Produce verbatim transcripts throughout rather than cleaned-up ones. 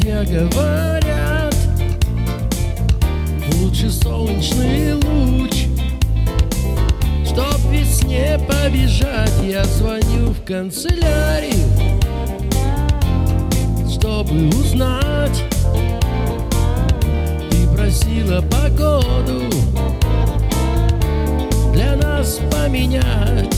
мне говорят, лучше солнечный луч. Чтоб весне побежать, я звоню в канцелярию, чтобы узнать. Ты просила погоду для нас поменять.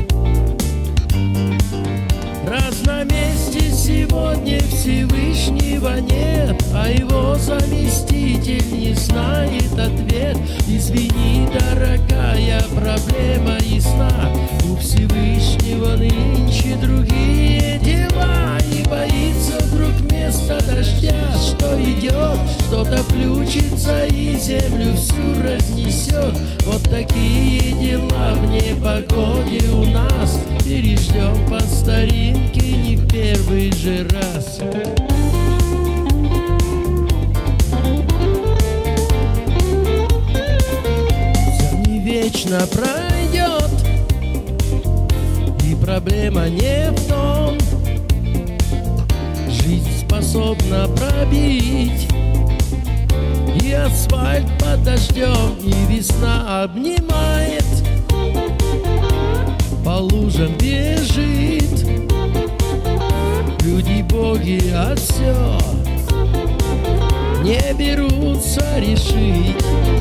Раз на месте сегодня Всевышнего нет, а его заместитель не знает ответ. Извини, дорогая, проблема ясна. У Всевышнего нынче другие дела. И боится вдруг вместо дождя, что идет, что-то включится и землю всю разнесет. Вот такие дела в непогоде у нас. Переждем по старинке не в первый же раз. Все не вечно пройдет, и проблема не в том. Жизнь способна пробить и асфальт под дождем, и весна обнимает, по лужам бежит. Люди, боги, а все не берутся решить.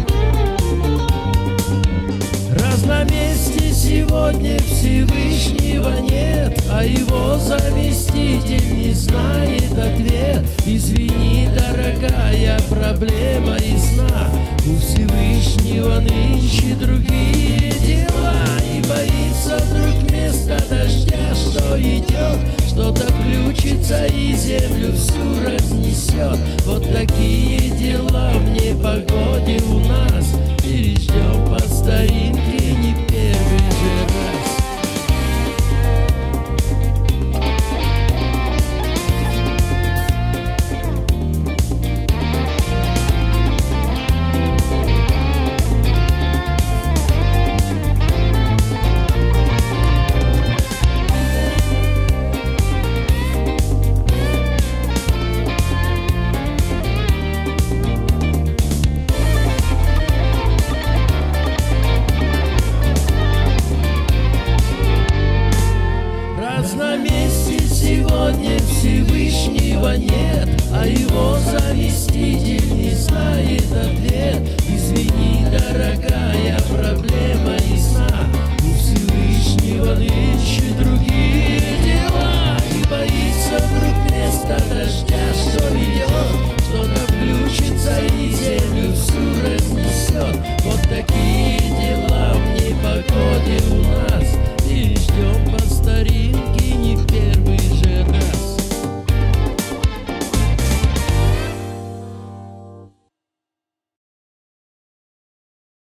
Раз на месте сегодня Всевышнего нет, а его заместитель не знает ответ. Извини, дорогая, проблема ясна. У Всевышнего нынче другие дела. И боится вдруг вместо дождя, что идет, что-то включится и землю всю разнесет. Вот такие дела в непогоде у нас. Переждем по старинке не первый же раз. На месте сегодня Всевышнего нет, а его заместитель не знает ответ.